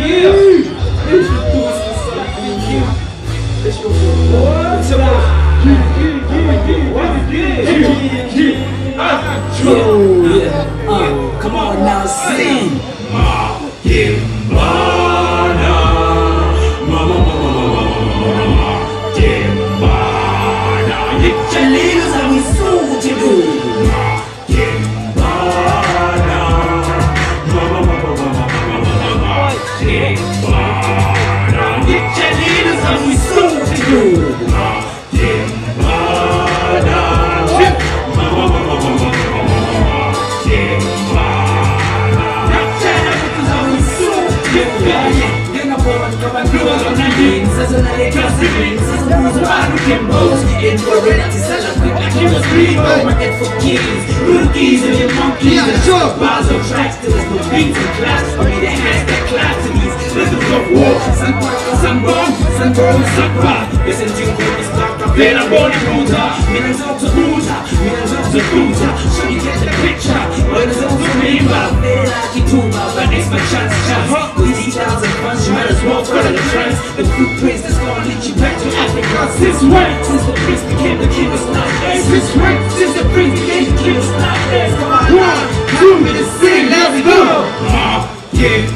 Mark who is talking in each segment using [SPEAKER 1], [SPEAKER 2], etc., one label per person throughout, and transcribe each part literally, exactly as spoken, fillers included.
[SPEAKER 1] Come on now, sing. Leaders and we soon to do. Rookies and your monkeys, yeah, sure. Bars of tracks, till there's no beats and class. I mean, the hands that clap to these rhythms of war. Sunburn, sunburn, sunburn, sunburn. Listen to what is stuck up in a body ruta. Minutes up to Uta, minutes up to Uta. So you get the picture, when it's up to Riva. Feel like you do, but it's my chance, chance. With details and fun, you might as well follow the trends. The footprints that's gonna lead you back to Africa. Since when? Since the prince became the king of snipers. Since when? Since the prince became the king of snipers. One, two, minutes, sing, let's go! Yeah,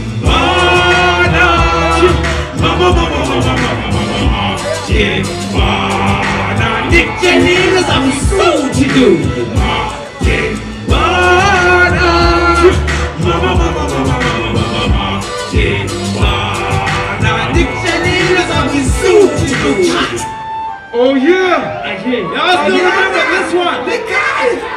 [SPEAKER 1] mana, mama, mama, mama, mama, mama, yeah, mana. Nick Janinas, I'm so to do. Yeah, mana, mama, mama, mama, mama, mama, yeah, mana. Nick Janinas, I'm so to do. Oh yeah, I hear. Y'all still remember this one? The guy.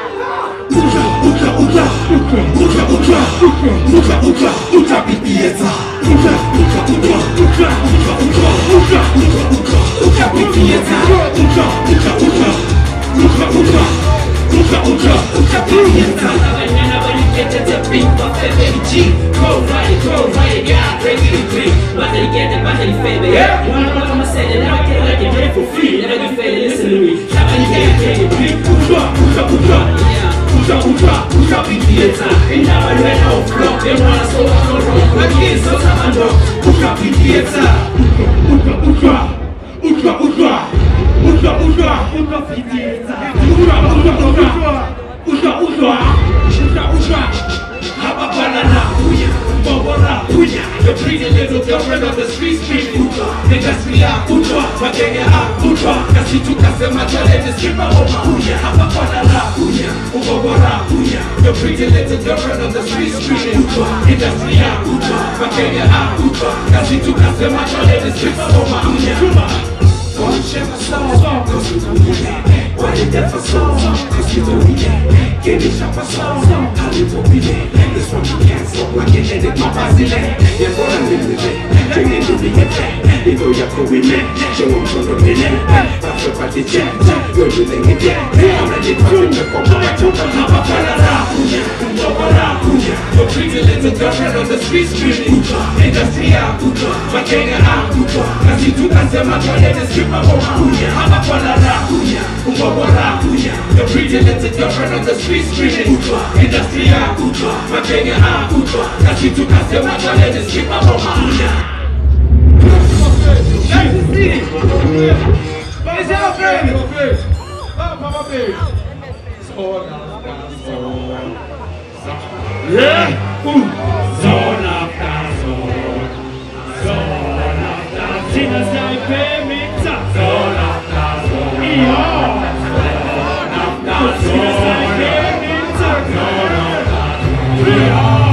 [SPEAKER 1] Uka uka uka uka uka uka uka uka pipieta uka uka uka uka uka uka uka uka uka pipieta uka uka uka uka uka uka uka uka pipieta. Whenever you get to the beat, fuck that baby G. Cold right, cold right, yeah, crazy to clean. But they get it, but they fail it. One of them say they never get like they get it for free. Never get fail it, listen to me. How about you get it, get it, beat? Uka uka uka. Uka uka uka pipieta. And now I ran out of block. They wanna slow down the road. Like this, so I'm under. Uka pipieta. Uka uka uka uka uka uka uka pipieta. Uka uka uka uka uka uka uka. Haba banana puya, bobora puya. The pretty little girlfriend of the street screaming uka. They just me a uka, magenge a uka. Kasi tukasema chale stripper oma puya. Haba banana puya, bobora puya. The pretty little girlfriend of the street screaming uka. They just me a uka, magenge a uka. Kasi tukasema chale stripper oma puya. One share my song, cause you don't need it. Why you dead for so long? Cause you don't need it. Give it up a song, how you won't be there. This one you can't stop like it, and it my Brazilian. You're gonna live with it, bring it to the attack. You know you're going in, show them from the minute. That's your body jet, you're using it yet. I'm ready to bring the cover, I told them how I fell around. You're pretty little girlfriend on the street screaming industry out, my gang out. Cause you took us and my toilet is stripper over. I'm a fallara, you're pretty little girlfriend on the street screaming industry out, my gang out. Cause you took us and my toilet is stripper over. Nice to see it! It's your face! Papa face! So now, so yeah! Ooh! Zone after zone, zone after zone. Tina Snipe Mixer. Zone after zone. Yeah! Zone after zone. Tina Snipe Mixer. Zone after zone. Yeah!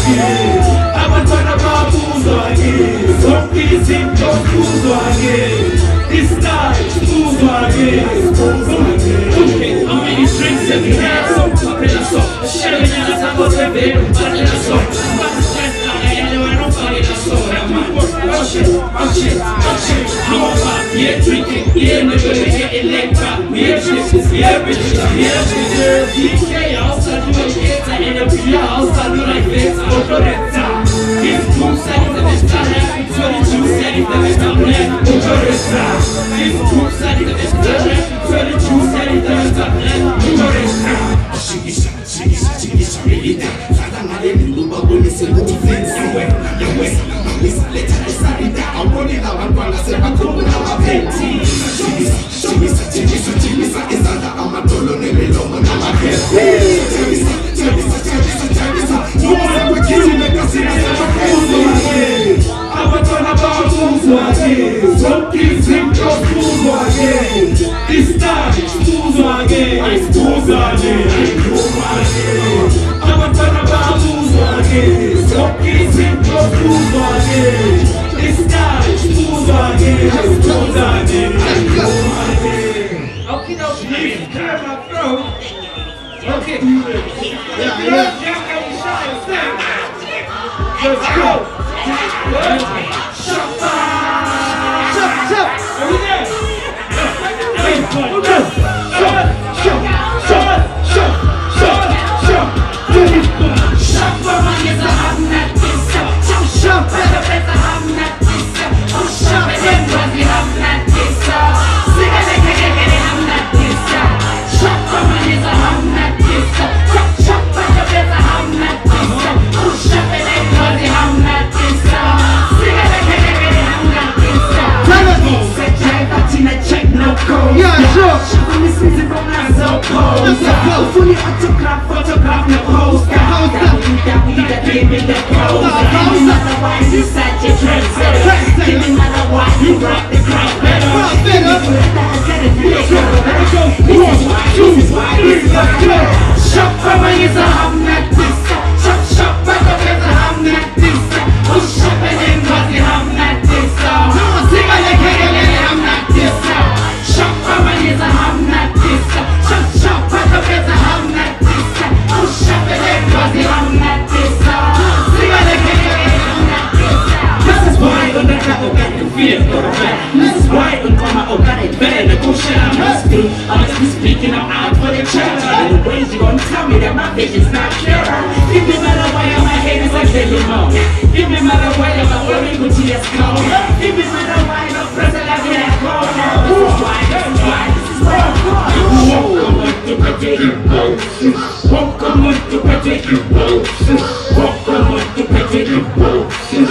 [SPEAKER 1] again. Abantwana babuzwa again. Zonke izinto zibuzwa again. This time zibuzwa again. Okay, how many drinks have we had? So popular so. Sharing and I was a bit popular so. But the stress now, I don't find it so. Oh shit, oh shit, oh shit. I'm on fire, yeah, drinking, yeah, nigga, yeah, electric, yeah, bitches, yeah, bitches, yeah, bitches. D K, I'll start doing kids, I end up here, I'll start doing like this, I'll go that time. It's two seconds of this time, twenty-two seconds of this time, I'll go that time. It's two seconds of this time, twenty-two seconds of this time, I'll go that time. Shiggy, shiggy, shiggy, shiggy, shiggy, shiggy. Fadangale nilumba wole se defense. Yawe, yawe, misa leta isarida. Awoni la wangwala se makumu na mapenti. Shiggy, shiggy, shiggy, shiggy, shiggy, izanda amadolo nemelomo na makepe. Chemisa, chemisa, chemisa, chemisa. Nuwa wikiti mekasina se makuzo again. Abantwana babuzo again. Zonki zinko buzo again. This time, buzo again. Buzo again. Abantwana babuzwa again. Zonke izinto zibuzwa again. This time zibuzwa again. Zibuzwa again. Okay, now please clear my throat. Okay. Yeah, yeah. Let's go. Shut up. Shut up. Are we there? Hey, hold on. Shut, shut, shut, shut, shut, shut. Shut for money is a hot nut. Shut, shut, better, better hot nut. Shut, better, better hot nut. Sing it, sing it, sing it, hot nut. Shut for money is a hot nut. Shut, shut, better, better hot nut. Shut, better, better hot nut. Sing it, sing it, sing it, hot nut. Say check, but in a check, no code. Yeah, sure. She when this music from that so cold. Fully autograph, photograph, no post. That we, that we, that give me the pose. Otherwise, you such a trendsetter. Give me another why you rock the crowd better. Give me to let that set it, you go better. This is why, this is why, this is why. Shop for my is a hum not this. Shop, shop, but the is a hum not this. Oh, shop and then was the hum not this. Sing a like a little hum not this. Shop for my is a hum not this. Shop, shop, but the is a hum not this. Oh, shop and then was the hum not this. Sing a like a little hum not this. This is why on the track got the fear for the back. This is why on my oh got it better to go shit. I must be, I must be speaking out out for the church. And the ways you gonna tell me that my vision's not pure. Give me matter why on my head is like Sailor Moon. Give me matter why I'm a worry with G S cold. Give me matter why I'm a present like that cold. This is why, this is why, this is why. Welcome to Patrick Roses. Welcome to Patrick Roses. Welcome to Patrick Roses.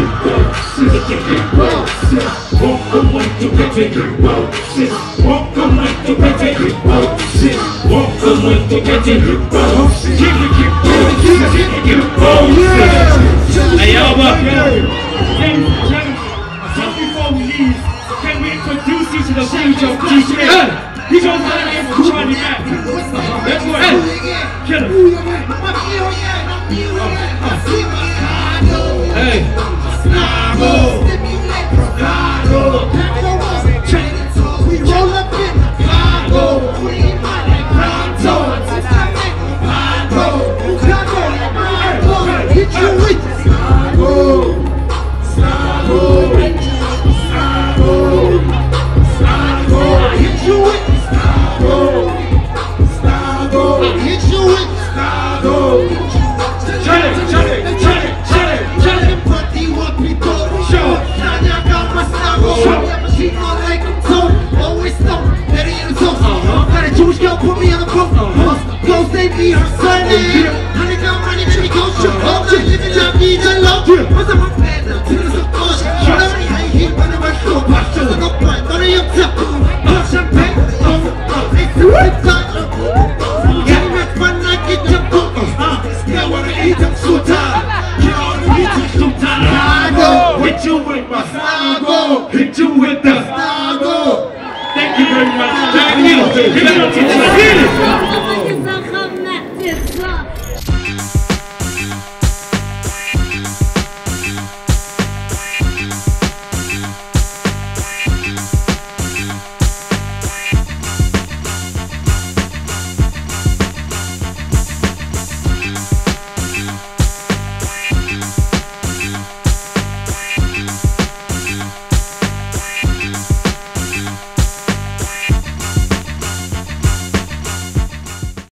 [SPEAKER 1] Welcome to Patrick Roses. Welcome to Patrick Roses. Welcome to Patrick Roses. Give me give Patrick Roses. Hey, Alba. James, James, just before we leave, can we introduce you to the future G J? He goes by the name of Charlie Mack. Let's go ahead. Kill him. Hey. Snarbo. Snarbo. We roll up in Snarbo. Pronto. Snarbo. Hit you with Snarbo. Snarbo. Snarbo. Snarbo. Hit you with Snarbo. Snarbo. Hit you with Snarbo. Charlie, Charlie, Charlie, Charlie, Charlie. Party what we call show. Nanya kama Snarbo. Machine on like a toe. Always know better in the toast. Got a Jewish girl put me on the boat. Go save me her Sunday. Honey got money, baby go show. All the living job needs a love. What's up with that? To the support. Show them money high heat, but never show. Posture like a blind, but I am tough. Pop champagne. It's the right time. Get me fun like it's a book. Now wanna eat them so tired. You wanna eat them so tired. Hit you with my Snarbo. Hit you with the Snarbo. Thank you very much. Thank you. Give it up to